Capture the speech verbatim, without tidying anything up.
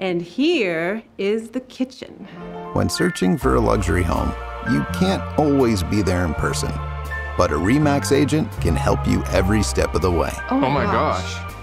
And here is the kitchen. When searching for a luxury home, you can't always be there in person. But a Remax agent can help you every step of the way. Oh my gosh.